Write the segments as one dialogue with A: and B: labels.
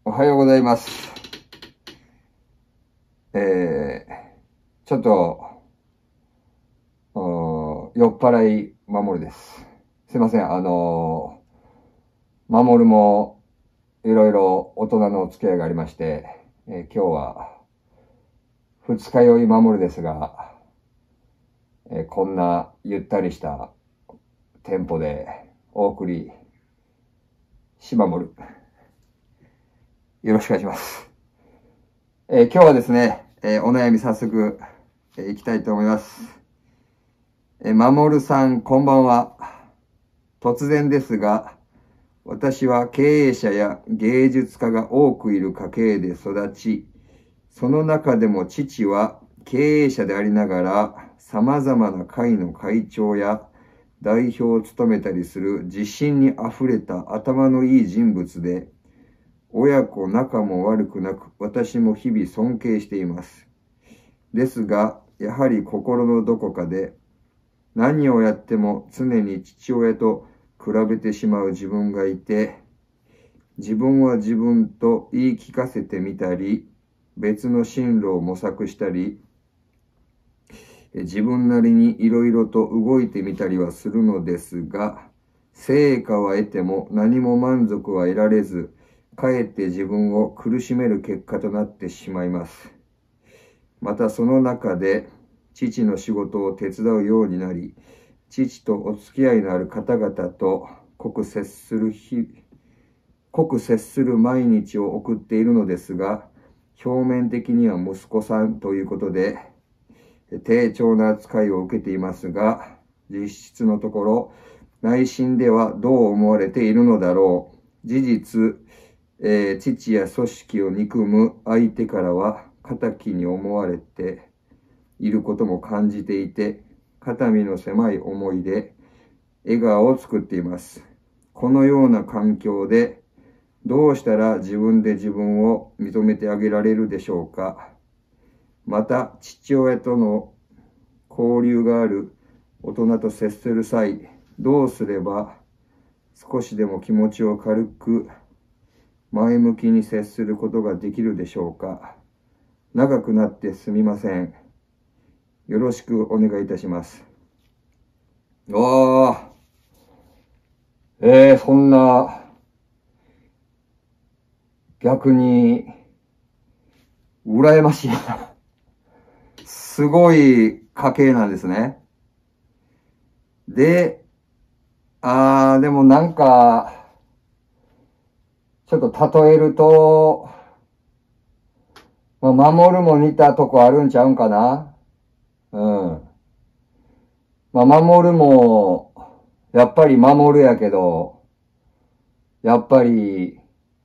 A: おはようございます。ちょっと、酔っ払い守です。すいません。守もいろいろ大人のお付き合いがありまして、今日は二日酔い守ですが、こんなゆったりしたテンポでお送りし守る。よろしくお願いします。今日はですね、お悩み早速、いきたいと思います。守さん、こんばんは。突然ですが、私は経営者や芸術家が多くいる家系で育ち、その中でも父は経営者でありながら、様々な会の会長や代表を務めたりする自信にあふれた頭のいい人物で、親子仲も悪くなく、私も日々尊敬しています。ですが、やはり心のどこかで、何をやっても常に父親と比べてしまう自分がいて、自分は自分と言い聞かせてみたり、別の進路を模索したり、自分なりにいろいろと動いてみたりはするのですが、成果は得ても何も満足は得られず、かえって自分を苦しめる結果となってしまいます。またその中で、父の仕事を手伝うようになり、父とお付き合いのある方々と濃く接する毎日を送っているのですが、表面的には息子さんということで、丁重な扱いを受けていますが、実質のところ、内心ではどう思われているのだろう。事実、父や組織を憎む相手からは、敵に思われていることも感じていて、肩身の狭い思いで笑顔を作っています。このような環境でどうしたら自分で自分を認めてあげられるでしょうか。また、父親との交流がある大人と接する際、どうすれば少しでも気持ちを軽く前向きに接することができるでしょうか。長くなってすみません。よろしくお願いいたします。そんな、逆に、羨ましい。すごい家系なんですね。で、でもなんか、ちょっと例えると、守るも似たとこあるんちゃうんかな。守るも、やっぱり守るやけど、やっぱり、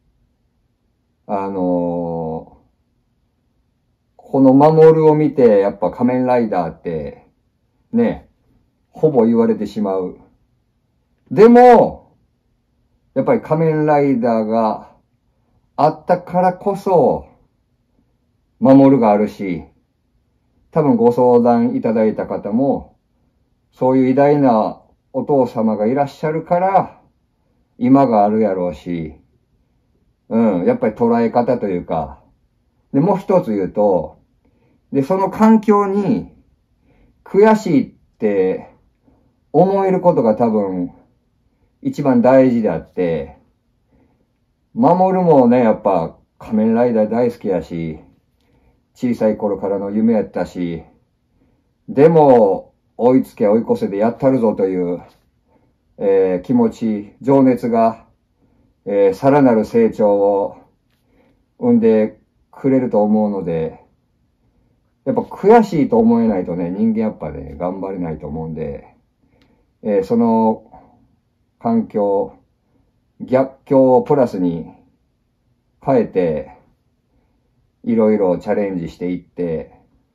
A: この守るを見て、やっぱ仮面ライダーって、ね、ほぼ言われてしまう。でも、やっぱり仮面ライダーがあったからこそ、守るがあるし、多分ご相談いただいた方も、そういう偉大なお父様がいらっしゃるから、今があるやろうし、やっぱり捉え方というか、で、もう一つ言うと、で、その環境に悔しいって思えることが多分一番大事であって、守るもね、やっぱ仮面ライダー大好きやし、小さい頃からの夢やったし、でも追いつけ追い越せでやったるぞという、気持ち、情熱が、さらなる成長を生んでくれると思うので、やっぱ悔しいと思えないとね、人間やっぱね、頑張れないと思うんで、その環境、逆境をプラスに変えて、いろいろチャレンジしていって、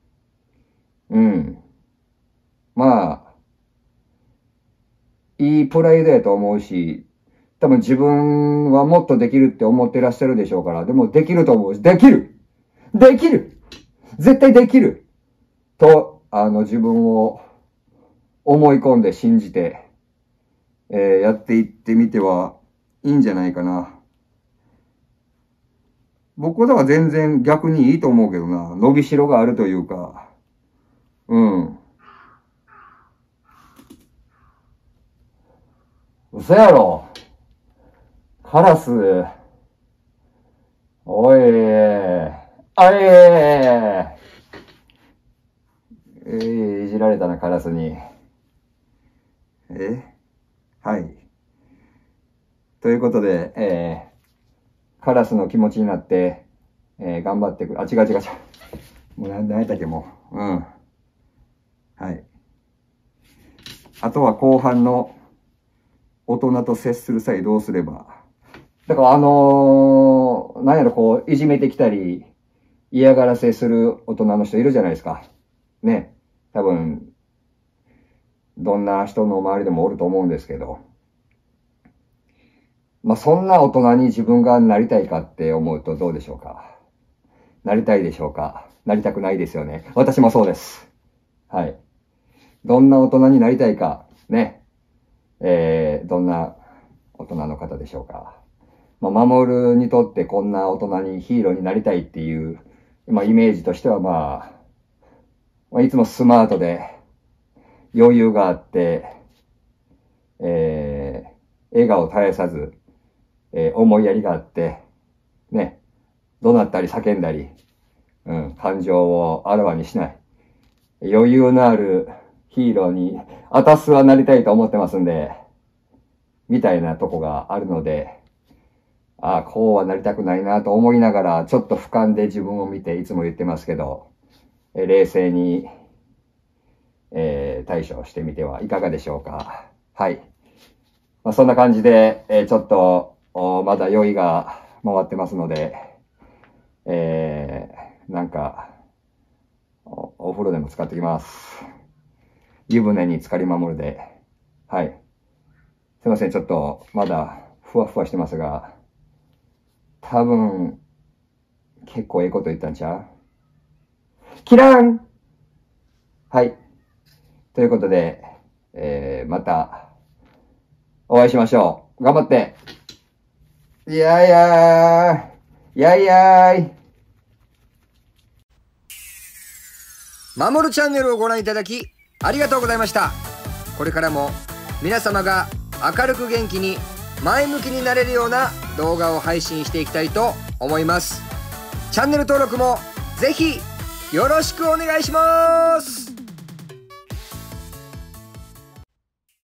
A: いいプライドやと思うし、多分自分はもっとできるって思ってらっしゃるでしょうから、でもできると思うし、できる絶対できると、自分を思い込んで信じて、やっていってみてはいいんじゃないかな。 僕はだから全然逆にいいと思うけどな。伸びしろがあるというか。うん。嘘やろ。カラス。おい。いじられたな、カラスに。はい。ということで、カラスの気持ちになって、頑張って違う。もう何やったっけ、もう。うん。はい。あとは後半の大人と接する際どうすれば。だからなんやろ、こう、いじめてきたり、嫌がらせする大人の人いるじゃないですか。ね。多分、どんな人の周りでもおると思うんですけど。まあ、そんな大人に自分がなりたいかって思うとどうでしょうか。なりたいでしょうか。なりたくないですよね。私もそうです。はい。どんな大人になりたいか。ね。どんな大人の方でしょうか。まあ、守にとってこんな大人にヒーローになりたいっていう、まあ、イメージとしてはまあ、いつもスマートで余裕があって、笑顔絶やさず、思いやりがあって、ね、怒鳴ったり叫んだり、感情をあらわにしない。余裕のあるヒーローに、あたすはなりたいと思ってますんで、みたいなとこがあるので、こうはなりたくないなと思いながら、ちょっと俯瞰で自分を見ていつも言ってますけど、冷静に、対処してみてはいかがでしょうか。はい。まあ、そんな感じで、ちょっと、まだ酔いが回ってますので、なんか、お風呂でも使ってきます。湯船に浸かり守るで。はい。すいません、ちょっと、まだ、ふわふわしてますが、多分、結構ええこと言ったんちゃう？キラーン！はい。ということで、また、お会いしましょう。頑張って。いやいやー、やいやーい。
B: 守るチャンネルをご覧いただき、ありがとうございました。これからも、皆様が明るく元気に、前向きになれるような動画を配信していきたいと思います。チャンネル登録も、ぜひ、よろしくお願いします。